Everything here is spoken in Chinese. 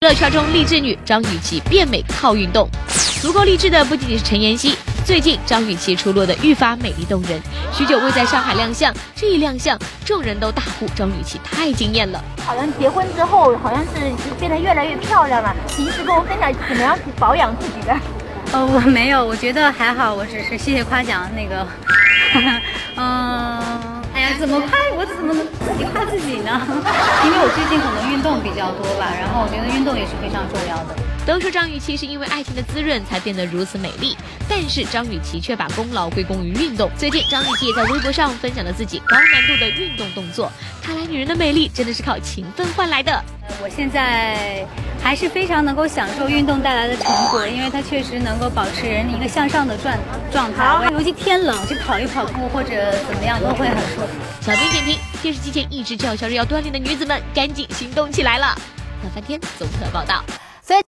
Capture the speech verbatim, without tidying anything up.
乐圈中励志女张雨绮变美靠运动，足够励志的不仅仅是陈妍希。最近张雨绮出落的愈发美丽动人，许久未在上海亮相，这一亮相，众人都大呼张雨绮太惊艳了。 好像结婚之后，好像是变得越来越漂亮了。平时跟我分享怎么样去保养自己的？ 呃，我没有，我觉得还好，我只是谢谢夸奖那个，嗯。哎呀，怎么夸我怎么能自己夸自己呢？因为我最近可能运动比较多吧，然后我觉得运动也是非常重要的。 都说张雨绮是因为爱情的滋润才变得如此美丽，但是张雨绮却把功劳归功于运动。最近张雨绮也在微博上分享了自己高难度的运动动作，看来女人的美丽真的是靠勤奋换来的。 呃，我现在还是非常能够享受运动带来的成果，因为它确实能够保持人一个向上的状状态。尤其天冷，去跑一跑步或者怎么样都会很舒服。 小编点评：电视机前一直叫嚣着要锻炼的女子们，赶紧行动起来了。乐翻天综合报道。